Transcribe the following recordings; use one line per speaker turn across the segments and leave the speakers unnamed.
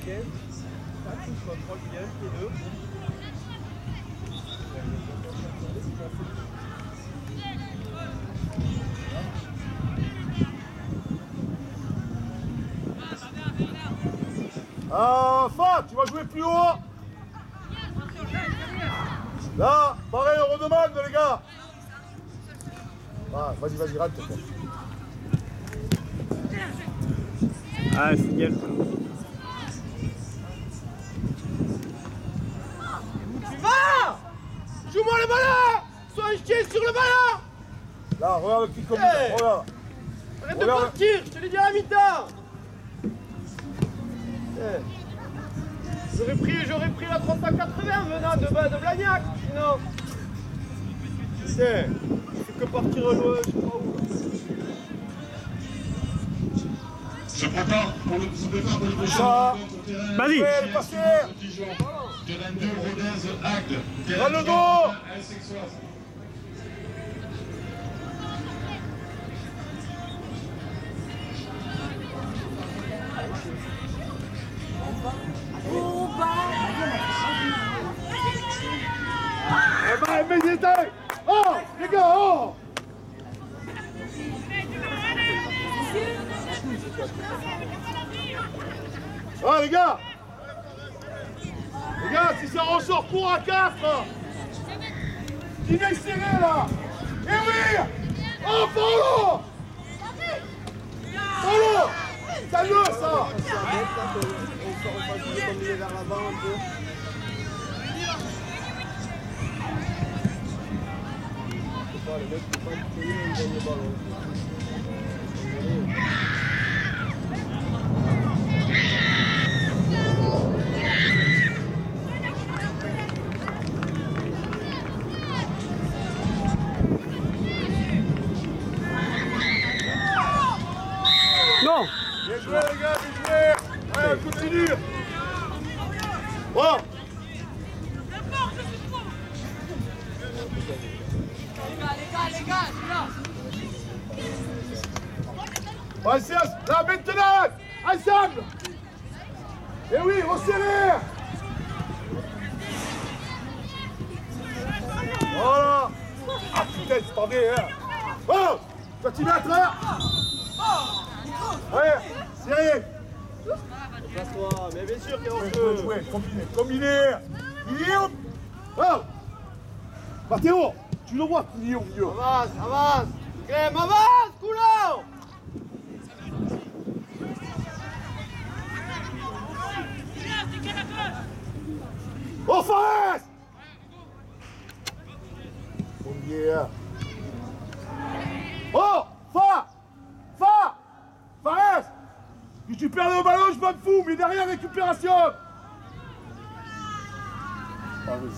bien. Tu contrôles bien les deux.
Enfin, tu vas jouer plus haut. Là, pareil, on redemande les gars. Ah, vas-y, rate.
Ah, c'est bien.
Tu vas! Joue-moi le ballon! Sois un chien sur le ballon!
Là, regarde le petit comme
Hey,
regarde.
arrête de partir, je te l'ai dit à la mi-temps! J'aurais pris la 380 venant de Blagnac, sinon. C'est que partir loin, je sais pas où.
Se prépare pour le départ de l'évolution.
Vas-y.
Le passer.
De 22 Rodez Agde.
Dans le dos. Eh ben, mais il était. Oh, les gars, oh. Ah, les gars, si ça ressort court à 4, il est serré là. Eh oui. Oh, Paolo. Paolo, ça le ça.
On va combiner vers l'avant un peu. Le mec qui peut pas payer, il gagne le ballon.
Non.
Bien joué les gars, bien joué. Ouais, on continue. Bon.
Les gars, là.
Vas-y, là maintenant. Ensemble. Eh oui, resserrez. Voilà. Ah putain, c'est pas vrai, hein. Oh, tu vas t'y mettre, hein. Ouais, serré.
Place-toi, mais bien sûr qu'on
Ouais,
peut.
jouer, combiner. Il est où? Oh. Mathéo, tu le vois qu'il est au milieu.
Avance. Crème, avance, coulon.
Oh, Fares. Oh, yeah. Oh, Fares. Si tu perds le ballon, je m'en fous, mais derrière récupération. Ah, oui.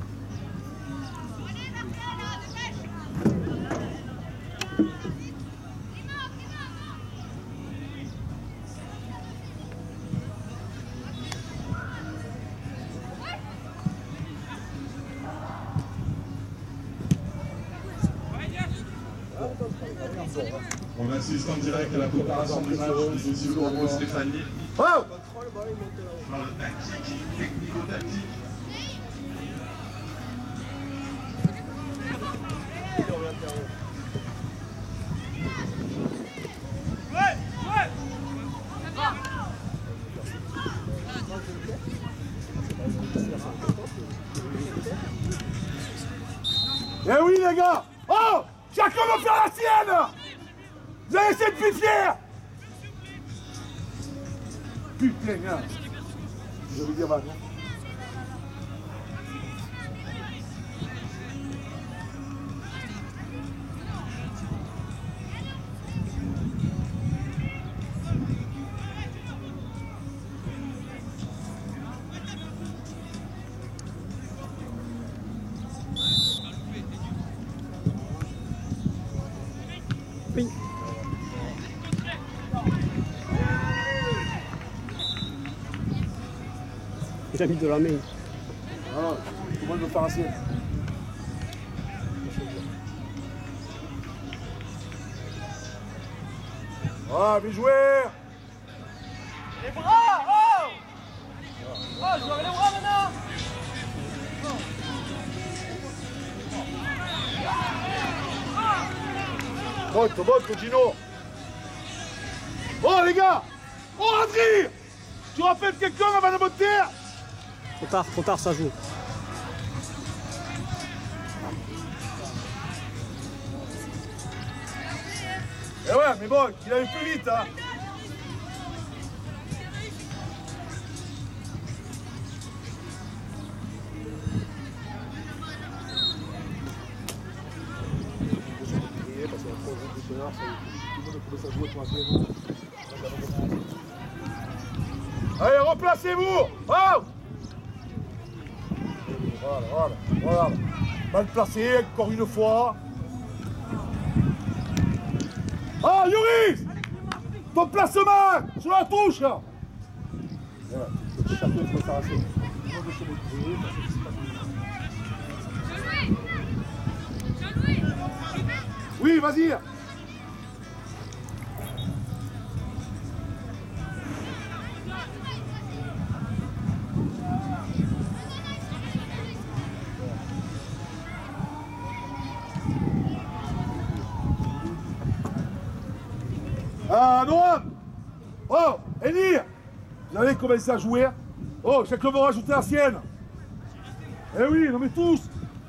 On assiste en direct à la préparation du match des Eaux Gros Stéphanie.
Oh.
Dans le tactique, technico-tactique.
Eh oui les gars. Oh, chacun va faire la sienne. Vous allez essayer de pifier. Putain, hein. Je vais dire maintenant.
Oui. Il a mis de la main.
Ah, tout le monde veut faire la sienne. Ah, bien joué.
Les bras, oh.
Molto, Gino. Oh, les gars. Oh, Adri. Tu rappelles quelqu'un avant de monter?
Trop tard, ça joue.
Eh ouais, mais bon, qu'il aille plus vite, hein. Allez, replacez-vous. Oh, voilà. Mal placé, encore une fois. Ah, Yoris, ton placement sur la touche là. Oui, vas-y. Ah, Noam. Oh, Elie. Vous avez commencé à jouer. Oh, chacun va rajouter la sienne. Eh oui, non mais tous.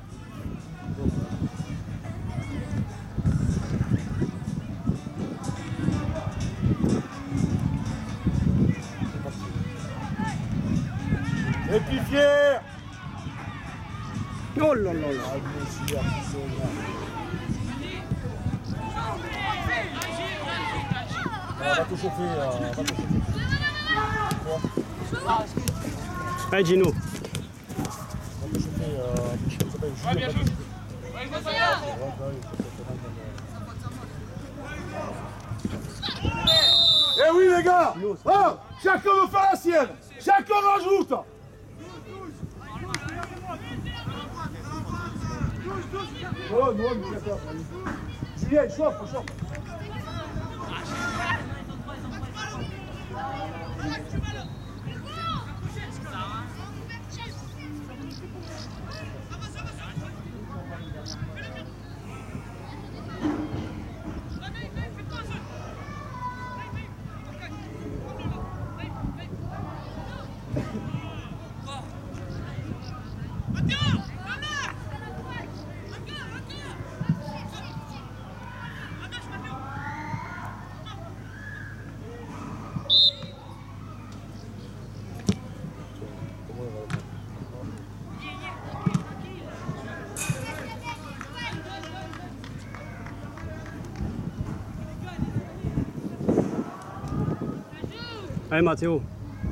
Et puis fier.
Oh là là là.
On va te chauffer,
Allez, Gino.
Eh oui les gars. Oh, chacun veut faire la sienne. Chacun rajoute. Oh, non, mais d'accord. Julien, chauffe.
Allez, Mathéo.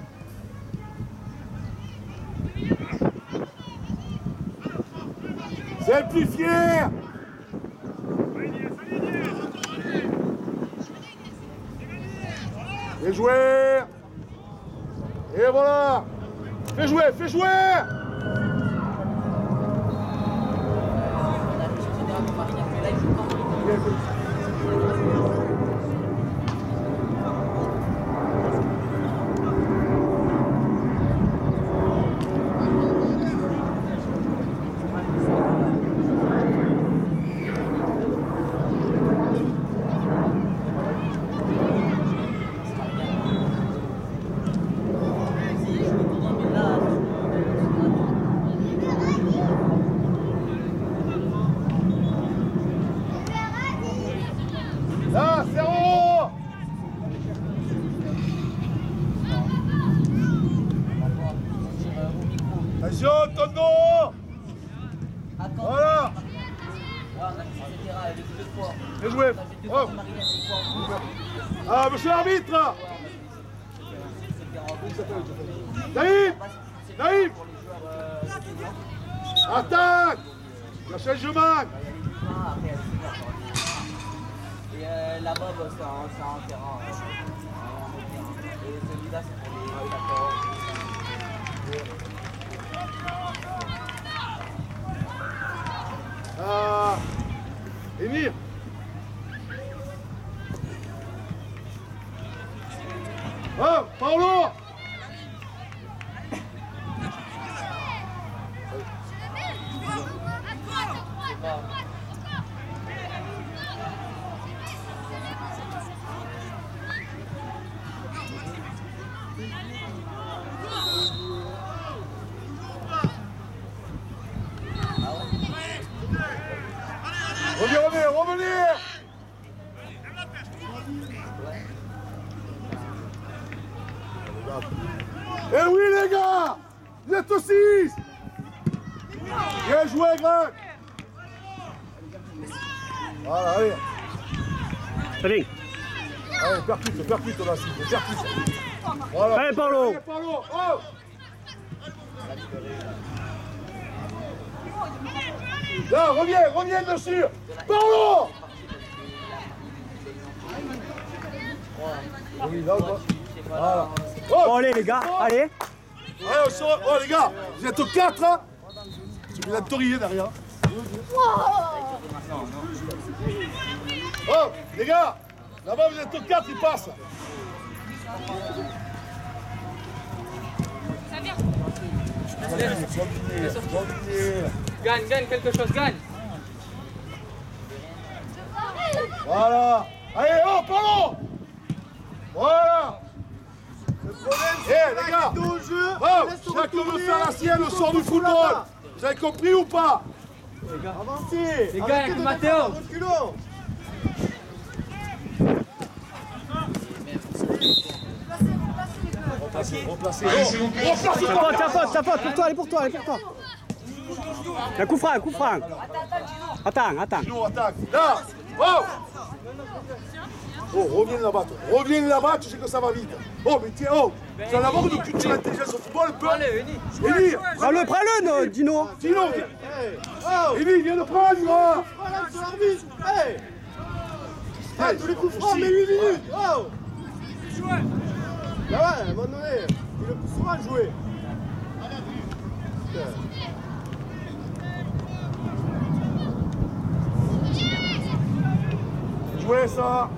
C'est le plus fier. Bien joué. Et voilà. Fais jouer. Là, zéro. Attention, Tondo. Voilà. Bien joué. Oh. Ah, monsieur l'arbitre. Naïm. Attaque. La changement.
Et là-bas, c'est un terrain. Et celui-là, c'est pour les accords.
Ah, Émir. Oh, Paolo. Eh oui les gars, vous êtes au 6. Bien joué Greg. Voilà, allez.
Allez.
Allez, percute là, s'il percute. Voilà.
Allez, Paulo.
Allez, Paulo. Oh. Là, reviens dessus. Paulo. Oui, là, voilà.
Bon, allez, les gars, allez.
Allez, on sort. Oh, les gars, vous êtes au 4 là. Tu viens de toriller derrière. Oh, les gars, là-bas vous êtes au 4, il passe.
Gagne quelque chose, gagne.
Voilà. Allez, oh, Paulo. Voilà. Eh, les gars. Oh, chacun veut faire la sienne au sort du football. Vous avez compris ou pas?
Avancez.
Les gars, avec Matteo.
Reculons.
Replacez.
Allez, s'il vous plaît.
Ta faute, pour toi, allez pour toi. Un coup franc. Attends.
Nous, attaque. Là. Oh. Oh, reviens là-bas, tu sais que ça va vite. Oh, mais tiens, oh. Vous allez avoir une culture intelligence au football, un peu.
Allez, Eni.
Eli.
Prends-le, non, Dino.
Dino, viens.
Oh.
Eli, viens le prendre, moi.
Voilà, sur l'arbitre. Hey. Ah, tous les coups francs, mais 8 minutes. Oh. Bah ouais, à un moment donné, il le pousse souvent à jouer.
Jouez ça.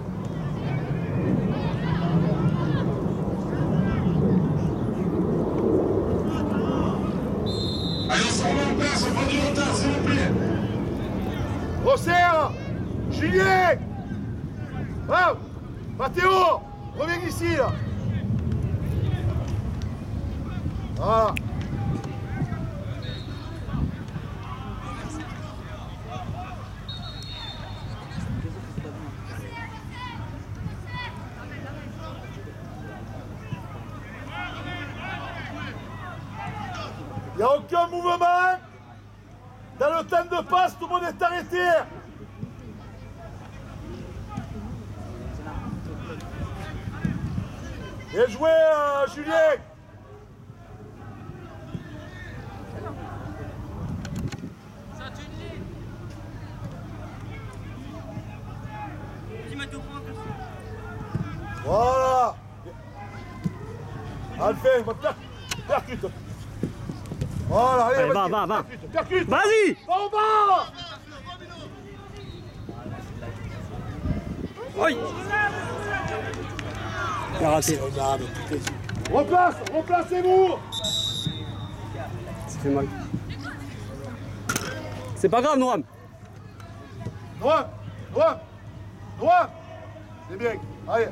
Allez, on se remet en place, on prend du retard, s'il vous plaît.
Resserre. Julien. Oh. Mathéo, reviens ici, là. Voilà. Il n'y a aucun mouvement. Dans le temps de passe, tout le monde est arrêté. Bien joué, Julien. Voilà. Alphen, percute. Voilà, allez,
Allez,
vas-y,
va.
Percute.
Vas-y.
En bas.
Oui. Il a raté.
Replacez-vous.
Ça fait mal. C'est pas grave, Noam.
Noam. C'est bien. Allez.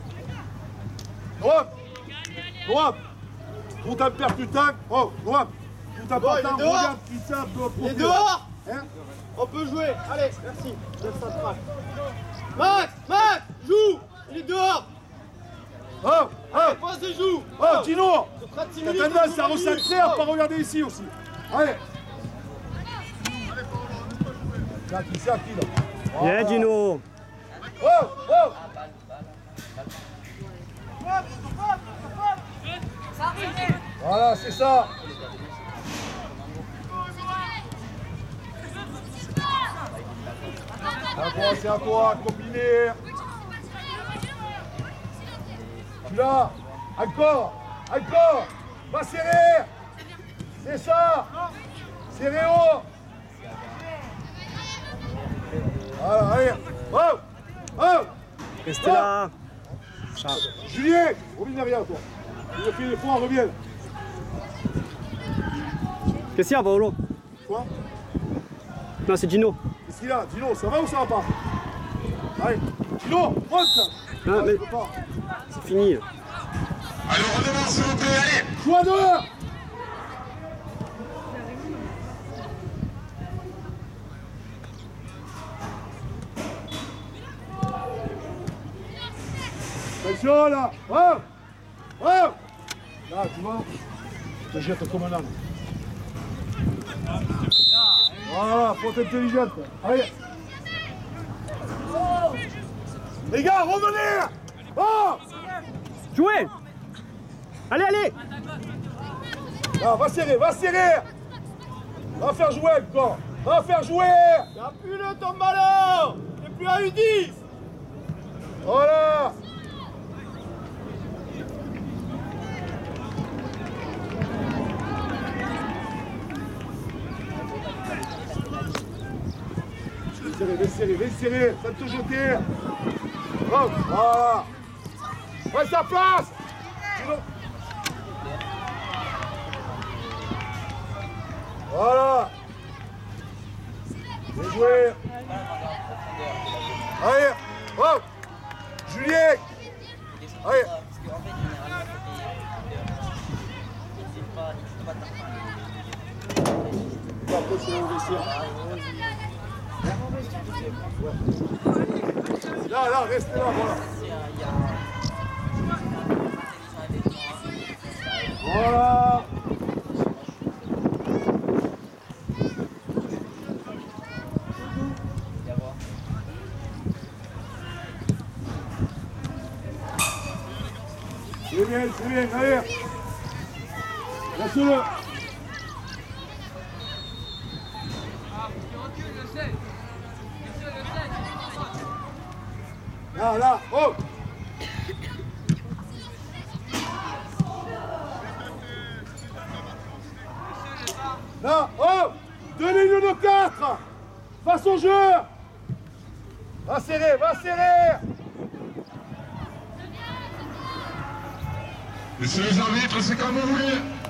Noam. Tout en percutant. Oh, Noam. Tout en
Bon, il est
partant,
dehors.
regarde qui tape.
Il est dehors.
Hein?
On peut jouer. Allez, merci. Laisse ça te traque. Max, joue. Il est dehors.
Oh.
Passe et joue.
Oh, Dino.
Ce sera 6
T'as
minutes,
tendance à
on joue 10
recentrer, à
minutes.
pas regarder ici aussi. Allez. C'est à qui là?
Bien, Dino.
Oh. Voilà, c'est ça. C'est à toi, combiner. Tu l'as. Encore. Va serrer. C'est ça. Serré haut. Voilà, allez. Oh.
Restez là.
Julien, reviens derrière toi. Il a fait les fois, reviens.
Qu'est-ce qu'il y a, Paolo?
Quoi?
Non, c'est Dino.
Qu'est-ce qu'il y a? Dino, ça va ou ça va pas? Allez, Dino, monte.
Non, mais
Je peux pas.
c'est fini.
Allez, on redemande, s'il vous plaît, allez.
Joue à deux. Attention là. Oh. Là, tu vois, je te jette comme un âne. Voilà, faut être intelligente. Allez. Les gars, revenez. Oh.
Jouez. Allez, allez.
Là, va serrer, va serrer. Va faire jouer encore. Va faire jouer.
Appuie-le ton ballon. T'es plus à U10.
Voilà. Viens serrer, ça te jeter. Hop, voilà. Reste à place. Voilà. Bien joué. Allez, hop. Julien. Allez.
Parce qu'en fait, généralement, il ne pas
Après, c'est au vestiaire. Là, restez là, voilà. Voilà. C'est bien, allez. Laisse-le. Là, oh. Là, oh. 2 lignes de 4. Face au jeu. Va serrer, va serrer.
Messieurs les arbitres, c'est comme vous voulez.